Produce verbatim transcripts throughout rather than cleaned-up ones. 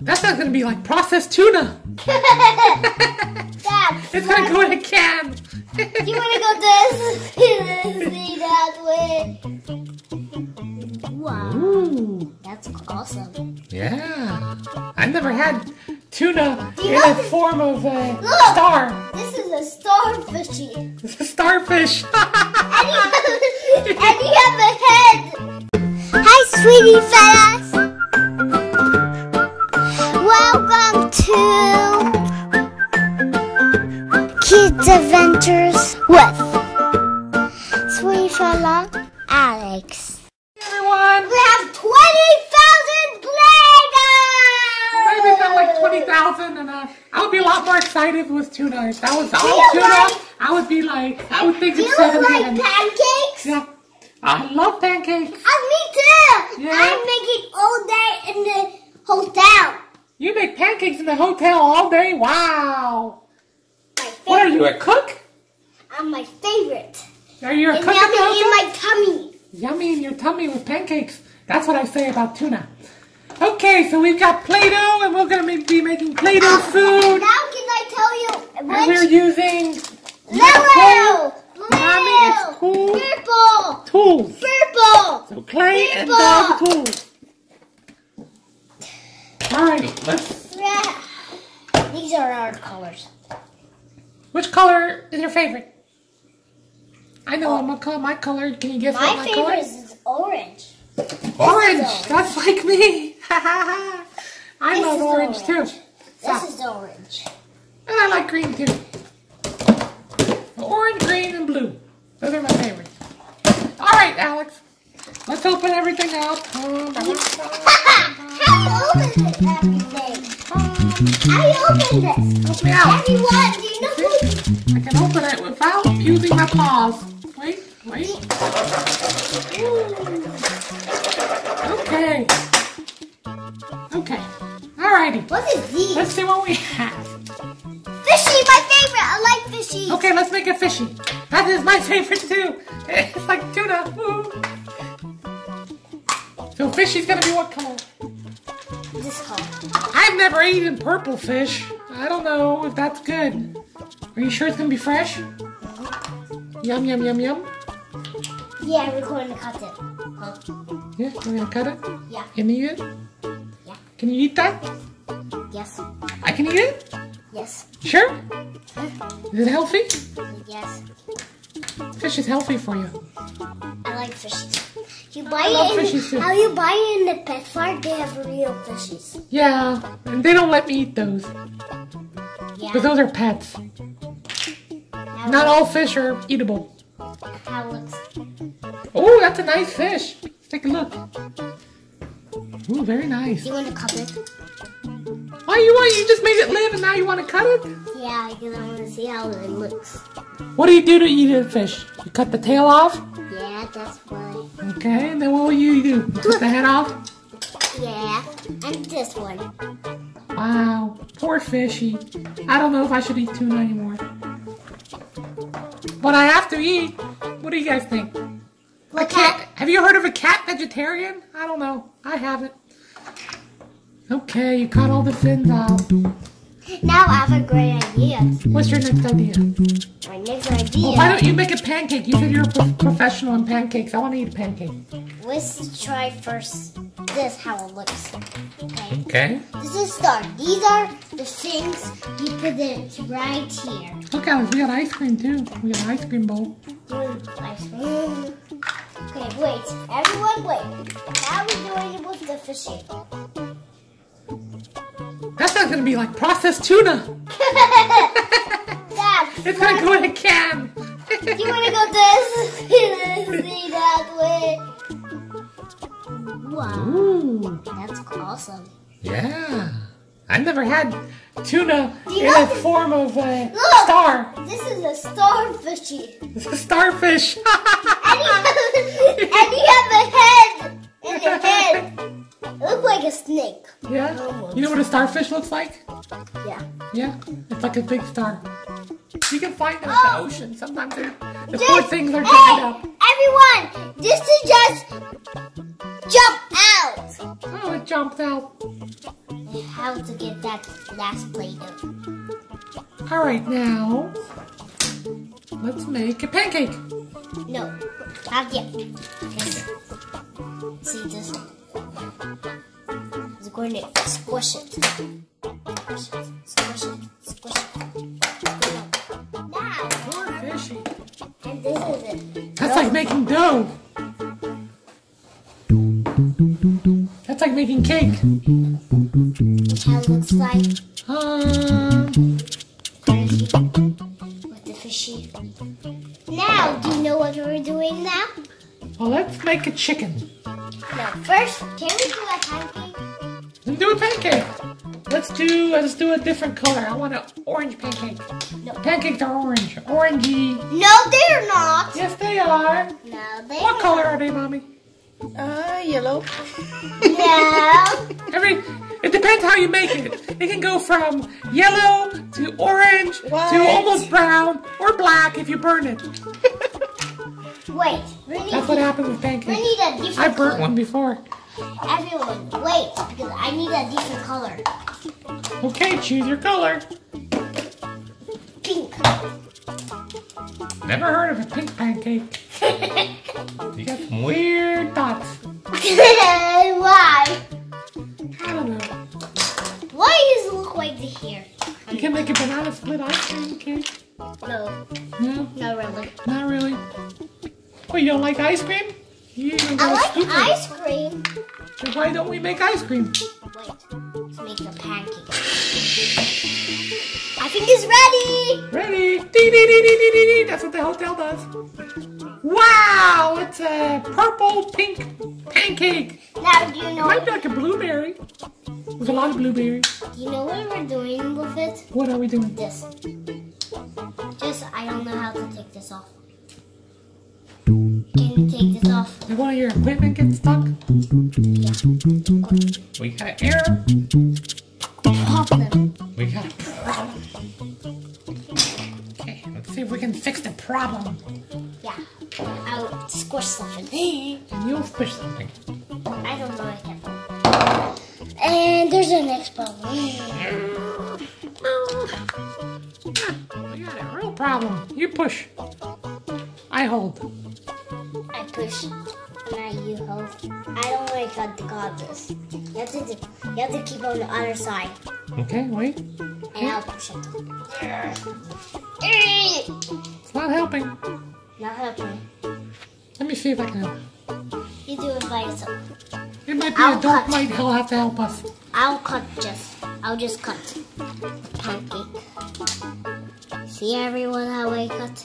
That's not gonna be like processed tuna. That's It's gonna go in a can. You wanna go this? See that way? Wow. Ooh. That's awesome. Yeah. I've never had tuna Do you in know a the- form of a Look. star. This is a starfishy. It's a starfish. And you have, and you have a head. Hi, sweetie fellas. Welcome to Kids Adventures with Sweetie Fella Alex. Everyone. We have twenty thousand Play-Doh! Maybe not like twenty thousand, and uh, I would be a lot more excited if it was tuna. If that was all you tuna, like- I would be like, I would think Do it's you seven like heaven. pancakes? Yeah. I love pancakes. Oh, me too! Yeah. I'm making all day in the hotel. You make pancakes in the hotel all day? Wow. My favorite. What are you, a cook? I'm my favorite. Are you a And cook in the yummy in hotel? my tummy. Yummy in your tummy with pancakes. That's what I say about tuna. Okay, so we've got Play-Doh, and we're going to be making Play-Doh food. Now can I tell you And we're which using yellow, Mommy, it's cool. blue, purple, tools. purple. So clay and Purple. dog tools. Alrighty, let's... Yeah. These are our colors. Which color is your favorite? I know what my color, my color. Can you guess what My my favorite color is orange. Orange. orange. That's like me. I This love is orange, orange. too. This So, is orange. and I like green too. Orange, green, and blue. Those are my favorites. All right, Alex. Let's open everything up. How you open this everything? How you open this? Help me out. Everyone, do you know who? I can open it without using my paws. Wait, wait. Okay. Okay. Alrighty. What is these? Let's see what we have. Fishy, my favorite. I like fishy. Okay, let's make a fishy. That is my favorite too. It's like tuna. Woo. So fishy's gonna be what color? This color. I've never eaten purple fish. I don't know if that's good. Are you sure it's gonna be fresh? Yum, yum, yum, yum. Yeah, we're going to cut it. Huh? Yeah, we're gonna cut it. Yeah. Can you eat it? Yeah. Can you eat that? Yes. I can eat it? Yes. Sure? Is it healthy? Yes. Fish is healthy for you. I like fishies. You buy I love it in, fishies too. how you buy it in the pet farm, they have real fishies. Yeah, and they don't let me eat those. Yeah. Because those are pets. How Not all fish are eatable. How it looks. Oh, that's a nice fish. Let's take a look. Ooh, very nice. You want to cut it? Why you want? You just made it live and now you want to cut it? Yeah, because I want to see how it looks. What do you do to eat a fish? You cut the tail off? Yeah, that's why. Okay, and then what will you do? You cut the head off? Yeah, and this one. Wow, poor fishy. I don't know if I should eat tuna anymore. But I have to eat. What do you guys think? A Look cat? Have you heard of a cat vegetarian? I don't know. I haven't. Okay, you cut all the fins out. Now I have a great idea. What's your next idea? My next idea. Well, why don't you make a pancake? You said you're a pro- professional in pancakes. I want to eat a pancake. Let's try first this, how it looks. Okay. Okay. This is start. These are the things you put it right here. Look, Alex, we got ice cream too. We got an ice cream bowl. Mm, ice cream. Okay, wait. Everyone, wait. How are we doing it with the fishy? That's not going to be like processed tuna. That's It's going to go in a can. You want to go this? See that way? Wow. Ooh, That's awesome. yeah. I've never had tuna Do you in know a the- form of a Look! star. This is a starfishy. It's a starfish. And you have, and you have a head. And the head. It looks like a snake. Yeah. You know what a starfish looks like? Yeah. Yeah. It's like a big star. You can find them in Oh. the ocean. Sometimes they're, the Just- poor things are hey, dried up. everyone, this is just jump out. Oh, it jumped out. how to get that last Play-Doh. All right, now let's make a pancake. No, not yet. Yes. See this? It's going to squish it. Squish it, squish it, squish it. Now, Poor fishy. and this is it. That's like making dough. That's like making cake. How it looks like Um, with the fishy. Now, do you know what we're doing now? well, let's make a chicken. No, first, can we do a pancake? Let's do a pancake. Let's do let's do a different color. I want an orange pancake. No. Pancakes are orange, orangey. No, they're not. Yes, they are. No, they're What not. color are they, mommy? Uh, yellow. No. Every it depends how you make it. It can go from yellow to orange to White. almost brown or black if you burn it. Wait, we need, That's what to, happens with we pancakes. need a different I burnt color. one before. Everyone, wait, because I need a different color. Okay, choose your color. Pink. Never heard of a pink pancake. You got some weird thoughts. Why? I don't know. Why does it look like the hair? You can make a banana split ice cream cake. No, No, not really. not really. Oh, you don't like ice cream? You even I got a like scoop of it. ice cream. Then why don't we make ice cream? Wait, let's make a pancake. I think it's ready. Ready? Dee, dee, dee, dee, dee, dee, dee. That's what the hotel does. Wow, it's a purple pink pancake. Now, do you It know? might be like a blueberry. There's a lot of blueberries. Do you know what we're doing with it? What are we doing? This. Just, I don't know how to take this off. Can you take this off? Did one of your equipment get stuck? Yeah. We got an error. Pop them. We got a problem. Okay, let's see if we can fix the problem. Yeah. I'll squish something. And you'll squish something. I don't know I can. And there's the next problem. We got a real problem. You push. I hold. I push. Now you hold. I don't like how to got this. You have to do, you have to keep on the other side. Okay, wait. And I'll push it. It's not helping. Not helping. Let me see if I can help. You do it by yourself. It might be I'll a dark cut. light. He'll have to help us. I'll cut just. I'll just cut. Pancake. See everyone how I cut?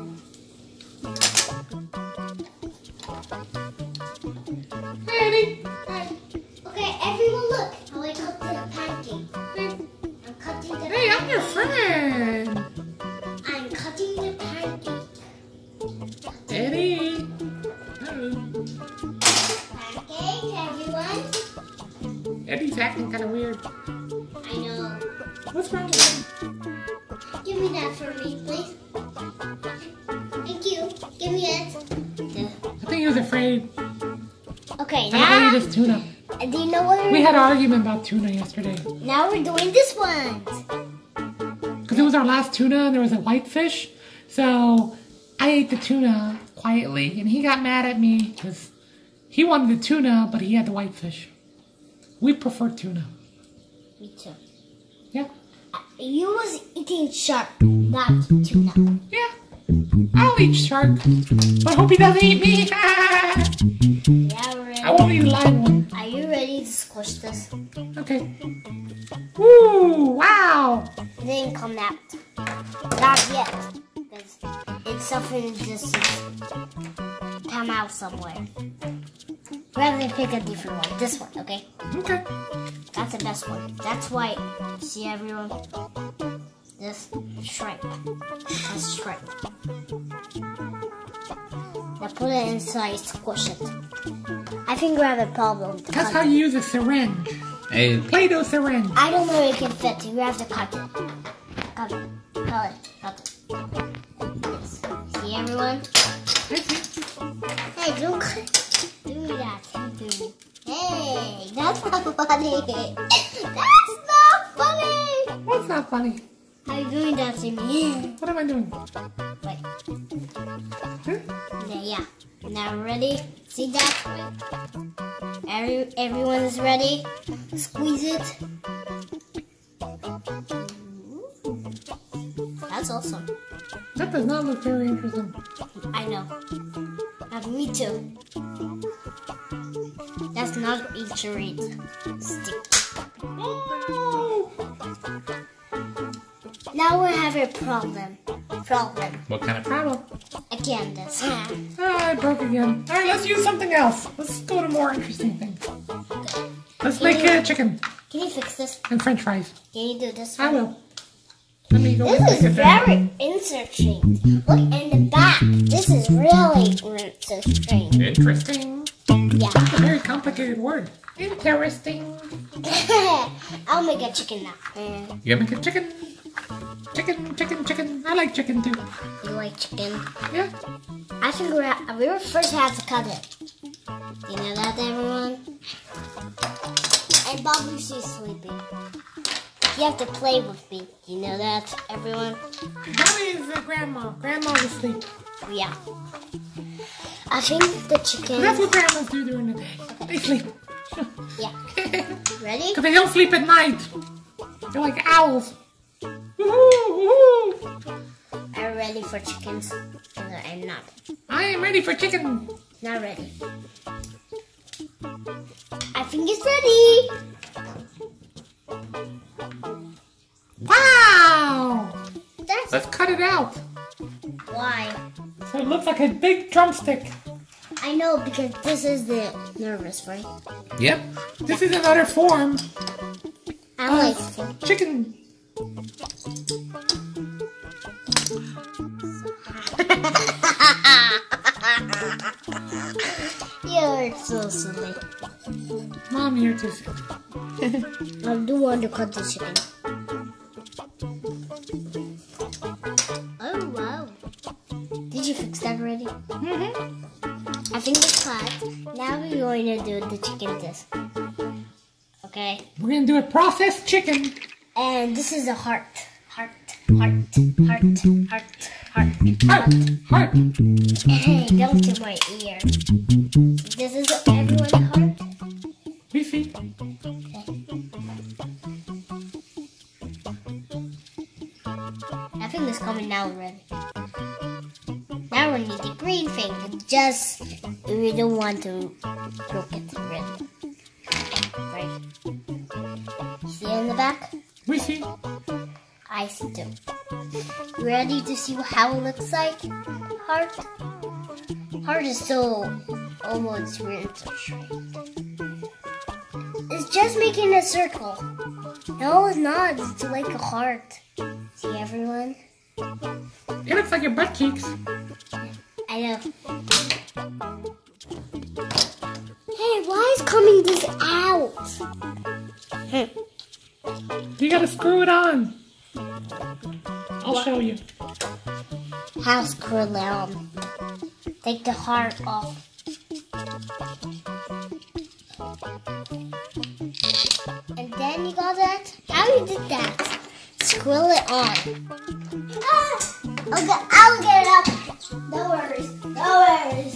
Eddie. Okay, everyone look how I cut the pancake. I'm cutting the Hey, I'm your friend. I'm cutting the pancake. Eddie. Hello. Pancake, everyone. Eddie's acting kind of weird. I know. What's wrong with him? Give me that for me, please. Thank you. Give me it. I think he was afraid. Okay, I don't now. eat his tuna. Do you know what we're We had an argument about tuna yesterday. Now we're doing this one. Because it was our last tuna and there was a whitefish. So I ate the tuna quietly and he got mad at me because he wanted the tuna but he had the whitefish. We prefer tuna. Me too. Yeah. You was eating shark, not tuna. Yeah. I'll eat shark. But hope he doesn't eat me. Yeah, we're ready. I won't eat a live one. Are you ready to squish this? Okay. Woo! Wow! It didn't come out. Not yet. Because it's something just come out somewhere. We're gonna pick a different one. This one, okay? Okay. That's the best one. That's why, see everyone? This stripe. That's stripe. Now put it inside, squish it. I think we have a problem. To That's cut how it. you use a syringe. A Play-Doh syringe. I don't know if it can fit. You have to cut it. Cut it. Cut it. Cut it. Yes. See everyone? I see. Hey, don't cut it. Do that. Do it. Hey, that's not funny. That's not funny. How are you doing that to me? What am I doing? Wait. Huh? Yeah, yeah. Now ready? See that? Every, everyone is ready? Squeeze it. That's awesome. That does not look very interesting. I know. Uh, me too. That's not a charade stick. Oh! Now we have a problem. Problem. What kind of problem? Again, this. Oh, I broke again. Alright, let's use something else. Let's go to more interesting things. Let's make uh, chicken Can you fix this? and french fries. Can you do this? I will. Let me go and This make is it down. very interesting. Look in the back. This is really interesting. Interesting. Yeah. That's a very complicated word. Interesting. I'll make a chicken now. Uh, You make a chicken. Chicken, chicken, chicken. I like chicken too. you like chicken? Yeah. I think we're, we were first have to cut it. You know that, everyone? And Bob Lucy's sleeping. You have to play with me. You know that, everyone? Mommy's uh, grandma. Grandma was asleep. Yeah. I think the chicken... That's what grandmas do during the day. They sleep. Yeah. Ready? Because they don't sleep at night. They're like owls. Woohoo! Are you ready for chickens? No, I'm not. I am ready for chicken. Not ready. I think it's ready. Wow! That's Let's cut it out. why. So it looks like a big drumstick. I know, because this is the nervous, right? Yep. This is another form I like of it. chicken. You're so silly. Mom, you're too silly. I do want to cut the chicken. Oh, wow. Did you fix that already? Mm-hmm. I think it's cut. Now we're going to do the chicken this. Okay. We're going to do a processed chicken. And this is a heart. Heart, heart, heart, heart, heart. Heart, heart. Hey, don't to my ear. This is everyone a heart? We see. I think it's coming now already. Now we need the green thing. Just, we don't want to look at the red. Right? See in the back? We see. I see too. Ready to see how it looks like? Heart? Heart is still almost written straight. It's just making a circle. No, it's not. It's like a heart. See, everyone? It looks like your butt cheeks. I know. Hey, why is coming this out? You gotta screw it on. I'll show you. How screw it on? Take the heart off. And then you got that? How you did that? Screw it on. Ah! Okay, I'll get it up. No worries. No worries.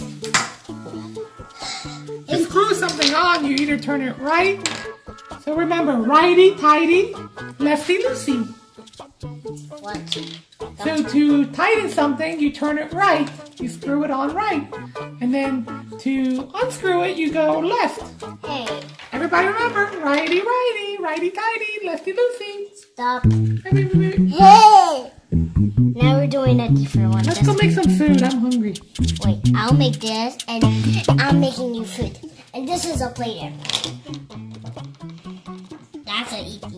To screw something on, you either turn it right. So remember, righty-tighty, lefty-loosey. What? So to tighten something, you turn it right. You screw it on right. And then to unscrew it, you go left. Hey, Everybody remember, righty-righty, righty-tighty, lefty-loosey. stop. Let's Hey! Now we're doing a different one. go make some food. I'm hungry. Wait, I'll make this, and I'm making you food. And this is a plate. That's a easy.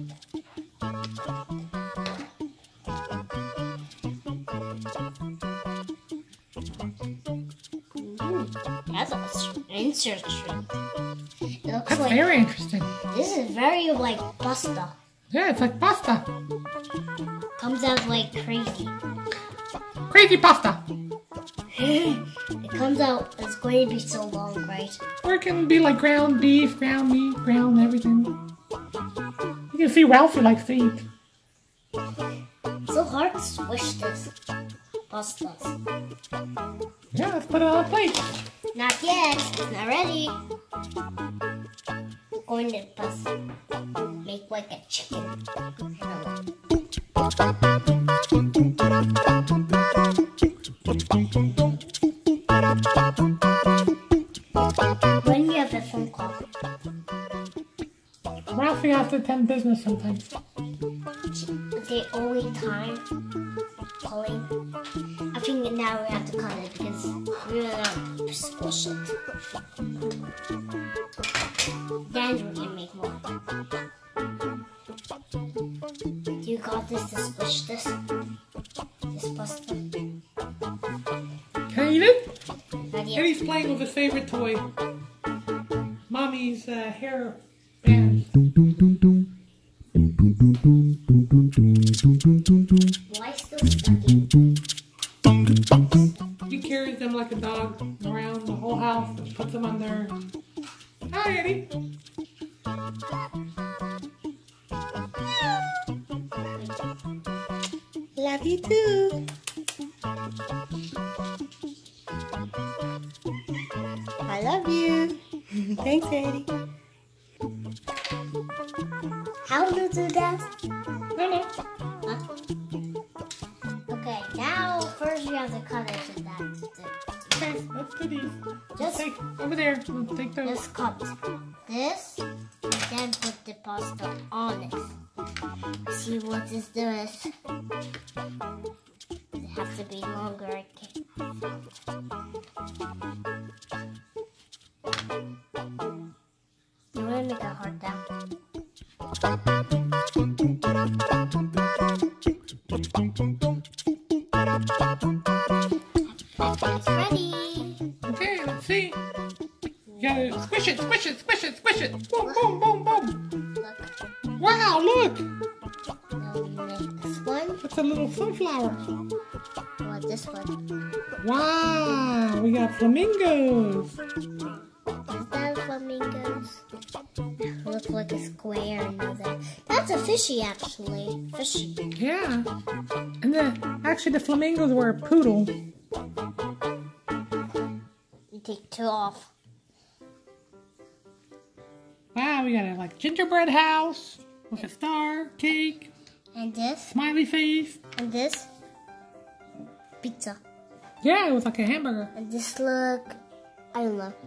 Ooh, that's a interesting. It looks That's like very interesting. this is very like pasta. Yeah, it's like pasta. Comes out like crazy. Crazy pasta. It comes out. It's going to be so long, right? Or it can be like ground beef, ground meat, ground everything. You can see Ralphie likes to eat. So hard to squish this. Pastas. Yeah, let's put it on a plate. Not yet. It's not ready. I'm going to bust, make like a chicken. When you have a phone call? Ralphie has to attend business sometimes. The only time calling. I think now we have to cut it because we don't want to squish it. Then we can make more. Do you got this to squish this? This pasta? Can I eat it? Not yet. Eddie's playing with his favorite toy. Mommy's uh, hair band. Why still stuck? He carries them like a dog around the whole house and puts them on there. Hi, Eddie. Love you too. I love you. Thanks, Eddie. How do you do that? No, no. Huh? Okay, now first we have to cut it to that. Okay, let's do these. Just, Take over there. Let's take those. just cut this, then put the pasta on it. See what is this? It has to be longer. I can't. You want to make a heart down? It's ready. Okay, let's see. You gotta squish it, squish it, squish it, squish it. Boom, boom, boom, boom. Look. Wow, look. Now we make this one. It's a little sunflower. What this one? Wow, we got flamingos. Is that flamingos? Look like a square and all that. That's a fishy, actually. Fishy. Yeah. And the actually the flamingos were a poodle. You take two off. Wow, we got a like gingerbread house with a star, cake, And this. smiley face. And this. Pizza. Yeah, it was like a hamburger. And this look. I don't know.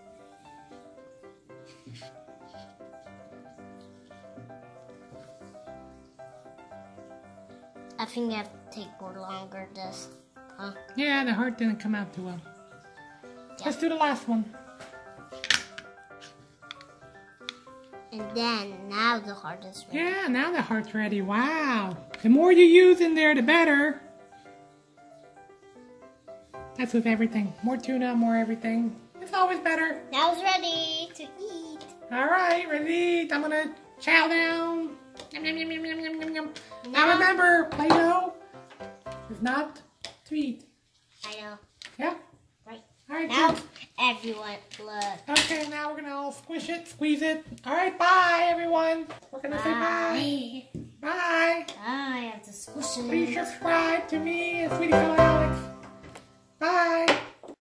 I think I have to take more longer this. Huh? Yeah, the heart didn't come out too well. Let's do the last one. And then now the heart is ready. Yeah, now the heart's ready. Wow. The more you use in there, the better. That's with everything. More tuna, more everything. It's always better. Now it's ready to eat. All right, ready? I'm gonna chow down. Yum, yum, yum, yum, yum, yum, yum, yum. Now remember, Play-Doh is not to eat. I know. Yeah? Right. All right, Now kids. everyone look. Okay, now we're gonna all squish it, squeeze it. All right, bye, everyone. We're gonna say bye. Bye. I have to squish it. Please subscribe to me and Sweetie Fellow Alex. Bye.